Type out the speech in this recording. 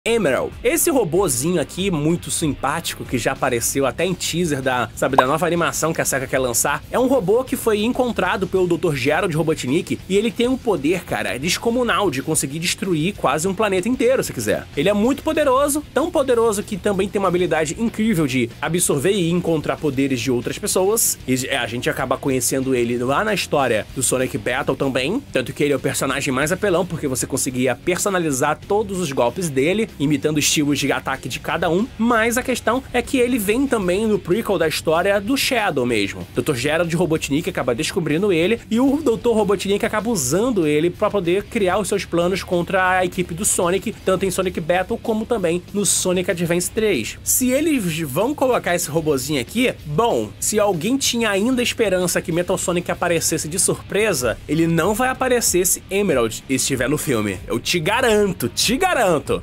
Emerald. Esse robozinho aqui, muito simpático, que já apareceu até em teaser da nova animação que a SEGA quer lançar, é um robô que foi encontrado pelo Dr. Gerald Robotnik e ele tem um poder, cara, descomunal de conseguir destruir quase um planeta inteiro, se quiser. Ele é muito poderoso, tão poderoso que também tem uma habilidade incrível de absorver e encontrar poderes de outras pessoas. E a gente acaba conhecendo ele lá na história do Sonic Battle também, tanto que ele é o personagem mais apelão, porque você conseguia personalizar todos os golpes dele, imitando estilos de ataque de cada um, mas a questão é que ele vem também no prequel da história do Shadow mesmo. Dr. Gerald Robotnik acaba descobrindo ele e o Dr. Robotnik acaba usando ele para poder criar os seus planos contra a equipe do Sonic, tanto em Sonic Battle como também no Sonic Advance 3. Se eles vão colocar esse robozinho aqui, bom, se alguém tinha ainda esperança que Metal Sonic aparecesse de surpresa, ele não vai aparecer se Emerald estiver no filme. Eu te garanto, te garanto!